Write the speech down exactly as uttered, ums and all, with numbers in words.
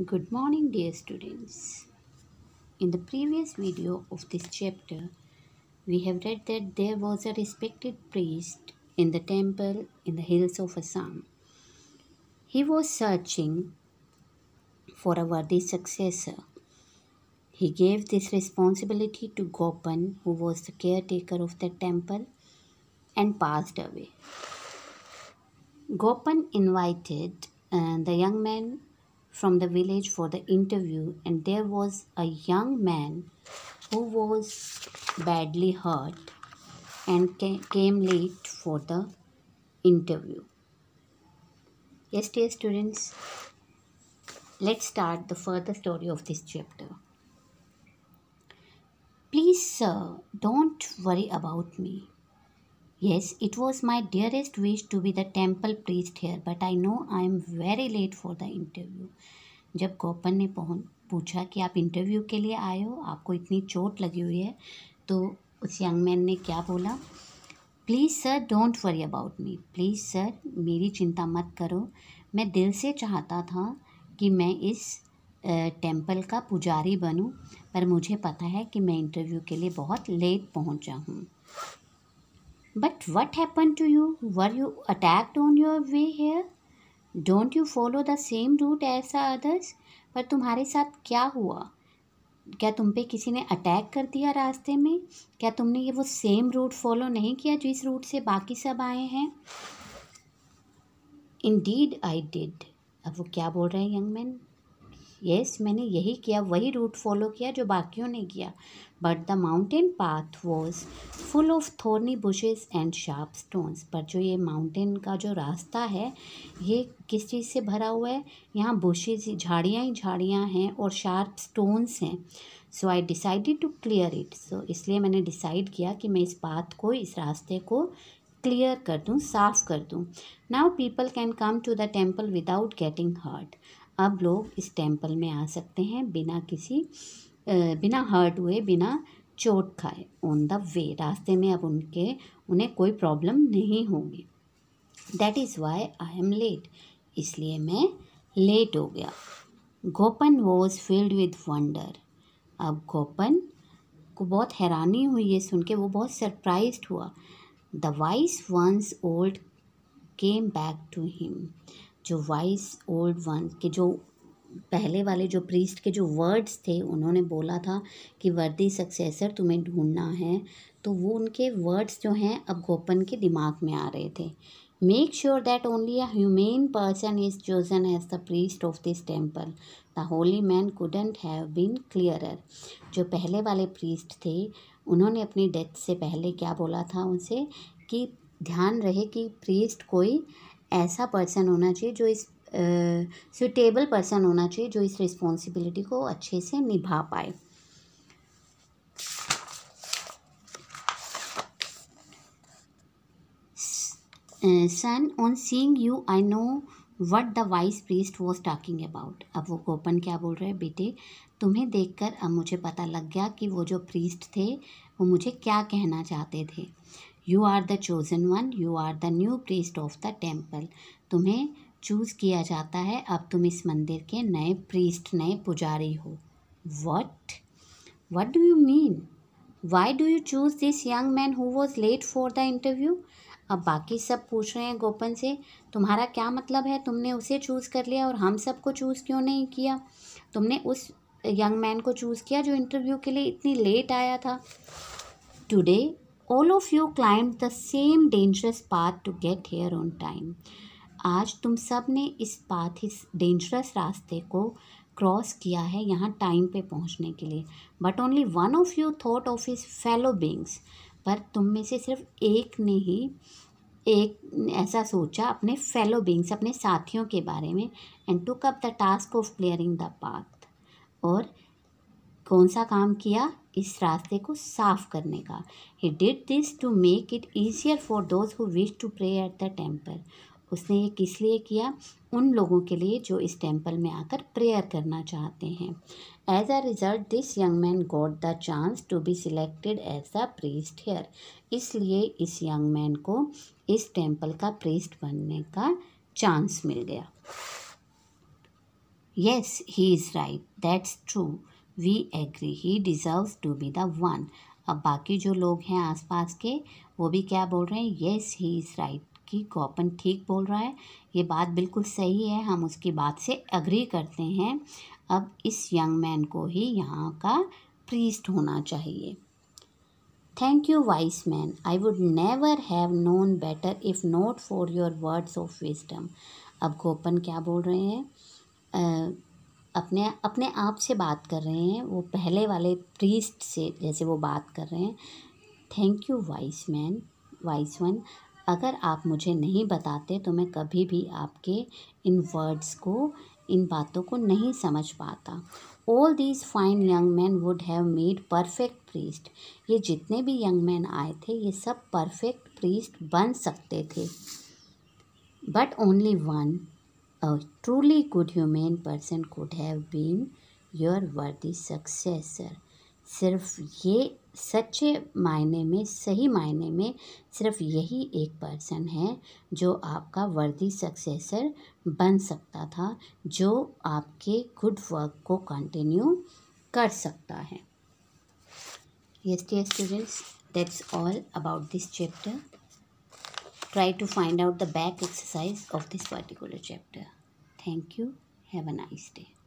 Good morning, dear students. In the previous video of this chapter, we have read that there was a respected priest in the temple in the hills of Assam. He was searching for a worthy successor. He gave this responsibility to Gopan, who was the caretaker of the temple, and passed away. Gopan invited uh, the young man from the village for the interview, and there was a young man who was badly hurt and ca- came late for the interview. Yes, dear students, let's start the further story of this chapter. Please, sir, don't worry about me. Yes, it was my dearest wish to be the temple priest here, but I know I am very late for the interview. जब गोपन ने पहुंच पूछा कि आप interview के लिए आए हो, आपको इतनी चोट लगी हुई है, तो उस यंग मैन ने क्या बोला? Please sir don't worry about me. Please sir मेरी चिंता मत करो. मैं दिल से चाहता था कि मैं इस टेम्पल का पुजारी बनूं, पर मुझे पता है कि मैं इंटरव्यू के लिए बहुत लेट पहुंचा हूं. But what happen to you? Were you attacked on your way here? Don't you follow the same route as the others? पर तुम्हारे साथ क्या हुआ? क्या तुम पे किसी ने अटैक कर दिया रास्ते में? क्या तुमने ये वो सेम रूट फॉलो नहीं किया जिस रूट से बाकी सब आए हैं? Indeed I did. अब वो क्या बोल रहे हैं यंग मैन? यस, मैंने यही किया, वही रूट फॉलो किया जो बाकियों ने किया. But the mountain path was full of thorny bushes and sharp stones. पर जो ये माउंटेन का जो रास्ता है, ये किस चीज़ से भरा हुआ है? यहाँ बुशेस, झाड़ियाँ ही झाड़ियाँ हैं और शार्प स्टोन्स हैं. So I decided to clear it. So इसलिए मैंने डिसाइड किया कि मैं इस पाथ को, इस रास्ते को क्लियर कर दूँ, साफ़ कर दूँ. Now people can come to the temple without getting hurt. अब लोग इस टेम्पल में आ सकते हैं बिना किसी बिना हर्ट हुए, बिना चोट खाए. ऑन द वे, रास्ते में अब उनके उन्हें कोई प्रॉब्लम नहीं होगी. That is why I am late. इसलिए मैं लेट हो गया. Gopan was filled with wonder. अब गोपन को बहुत हैरानी हुई ये सुन के, वो बहुत सरप्राइज्ड हुआ. The wise once old came back to him. जो वाइस ओल्ड वन के जो पहले वाले जो प्रीस्ट के जो वर्ड्स थे, उन्होंने बोला था कि वर्दी सक्सेसर तुम्हें ढूंढना है, तो वो उनके वर्ड्स जो हैं अब गोपन के दिमाग में आ रहे थे. Make sure that only a human person is chosen as the priest of this temple. The holy man couldn't have been clearer. जो पहले वाले प्रीस्ट थे, उन्होंने अपनी डेथ से पहले क्या बोला था उनसे कि ध्यान रहे कि प्रीस्ट कोई ऐसा पर्सन होना चाहिए जो इस सुटेबल uh, पर्सन होना चाहिए जो इस रिस्पॉन्सिबिलिटी को अच्छे से निभा पाए. Son, on seeing you I know what the wise priest was talking about. अब वो गोपन क्या बोल रहे हैं? बेटे, तुम्हें देखकर अब मुझे पता लग गया कि वो जो प्रीस्ट थे वो मुझे क्या कहना चाहते थे. You are the chosen one, you are the new priest of the temple. तुम्हें चूज़ किया जाता है, अब तुम इस मंदिर के नए प्रीस्ट, नए पुजारी हो. What what do you mean? Why do you choose this young man who was late for the interview? अब बाकी सब पूछ रहे हैं गोपन से, तुम्हारा क्या मतलब है? तुमने उसे चूज़ कर लिया और हम सबको चूज़ क्यों नहीं किया? तुमने उस यंग मैन को चूज़ किया जो इंटरव्यू के लिए इतनी लेट आया था. Today all of you climb the same dangerous path to get here on time. आज तुम सब ने इस पाथ, इस डेंजरस रास्ते को क्रॉस किया है यहाँ टाइम पे पहुँचने के लिए. But only one of you thought of his fellow beings. पर तुम में से सिर्फ एक ने ही एक ऐसा सोचा अपने फेलो बींग्स, अपने साथियों के बारे में. And took up the task of clearing the path. और कौन सा काम किया? इस रास्ते को साफ करने का. He did this to make it easier for those who wish to pray at the temple. उसने ये किस लिए किया? उन लोगों के लिए जो इस टेम्पल में आकर प्रेयर करना चाहते हैं. As a result this young man got the chance to be selected as the priest here. इसलिए इस यंग मैन को इस टेम्पल का प्रीस्ट बनने का चांस मिल गया. Yes, he is right. That's true. We agree. He deserves to be the one. अब बाकी जो लोग हैं आसपास के वो भी क्या बोल रहे हैं? Yes, he is right. कि गौपन ठीक बोल रहा है, ये बात बिल्कुल सही है, हम उसकी बात से अग्री करते हैं। अब इस यंग मैन को ही यहाँ का प्रीस्ट होना चाहिए। Thank you wise man, I would never have known better if not for your words of wisdom. अब गोपन क्या बोल रहे हैं? अ, अपने अपने आप से बात कर रहे हैं, वो पहले वाले प्रीस्ट से जैसे वो बात कर रहे हैं। Thank you wise man, wise one, अगर आप मुझे नहीं बताते तो मैं कभी भी आपके इन वर्ड्स को, इन बातों को नहीं समझ पाता। All these fine young men would have made perfect priests. ये जितने भी यंग मैन आए थे ये सब परफेक्ट प्रीस्ट बन सकते थे। But only one, a truly good humane person could have been your worthy successor। सिर्फ ये सच्चे मायने में, सही मायने में सिर्फ यही एक पर्सन है जो आपका वर्दी सक्सेसर बन सकता था, जो आपके गुड वर्क को कंटिन्यू कर सकता है। Yes, dear students, that's all about this chapter. Try to find out the back exercise of this particular chapter. Thank you. Have a nice day.